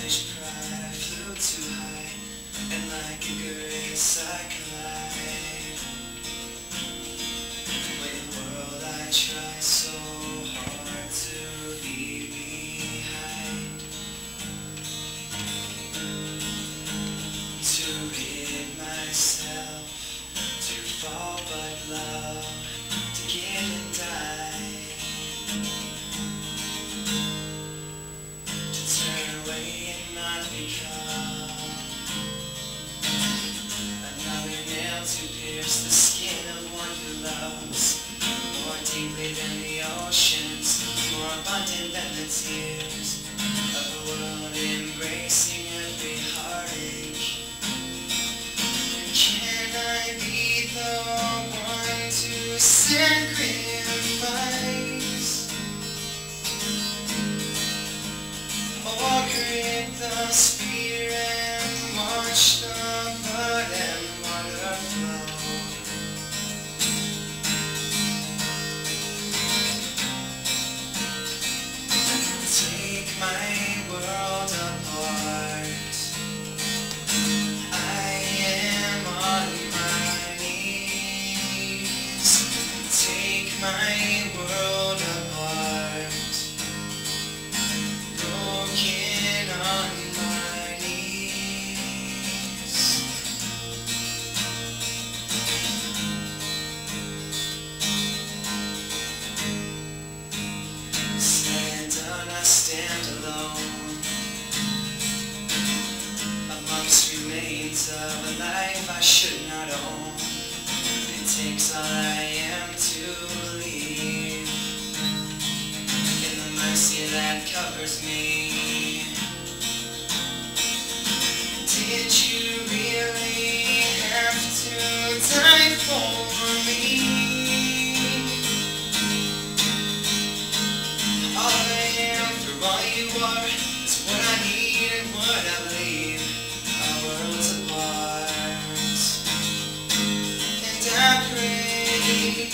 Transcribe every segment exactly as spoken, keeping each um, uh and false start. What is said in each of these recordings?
selfish pride, I flew too high, and like a grace I collide. When world I try so hard to leave behind, to rid myself, to fall but love, to give and die, to turn away and not become another nail to pierce the skin of one who loves more deeply than the oceans, more abundant than the tears of a world embracing every heartache. Can I be the one to sacrifice, or grip the spear and watch the blood and water flow? Take my world apart, I am on my knees. Take my world apart, broken on my knees. Stand on, I stand alone amongst remains of a life I should not own. It takes all I am to believe in the mercy that covers me. Did you really have to die for me? All I am for all you are is what I need and what I believe. Our worlds apart, and I pray.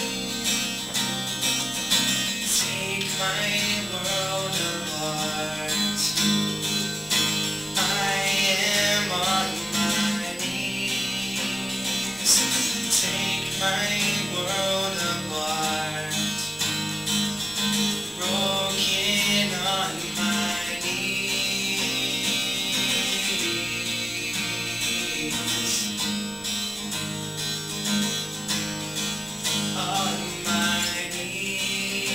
Take my world apart, I am on my knees. Take my world apart, broken on my knees. On my knees.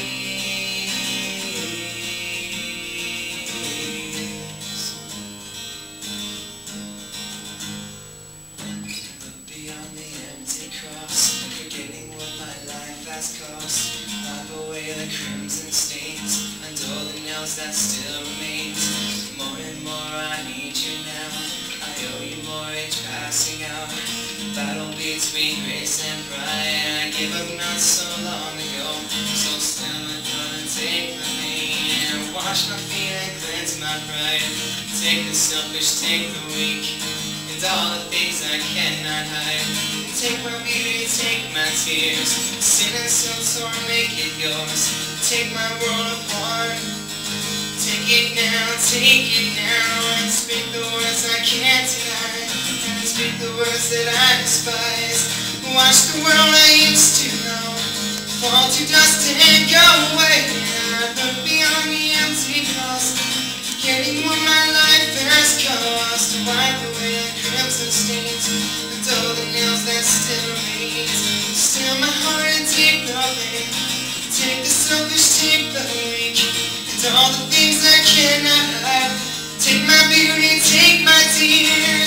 Look beyond the empty cross, forgetting what my life has cost. Wipe away the crimson stains, undo the nails that still remain. More and more I need you now, I owe you more each passing hour. Battle between grace and pride, I gave up not so long ago. So still I'm gonna take the pain and wash my feet and cleanse my pride. Take the selfish, take the weak, and all the things I cannot hide. Take my beauty, take my tears, sin and so sore, make it yours. Take my world apart, take it now, take it now, and speak the words I can't deny, and speak the words that I despise. Watch the world I used to know fall to dust and go away. I look beyond the empty cross, forgetting what my life has cost. Wipe away the crimson stains, and all the nails that still remain. Still my heart and take the pain, take the selfish, take the weak, and all the things I cannot hide. Take my beauty, take my tears.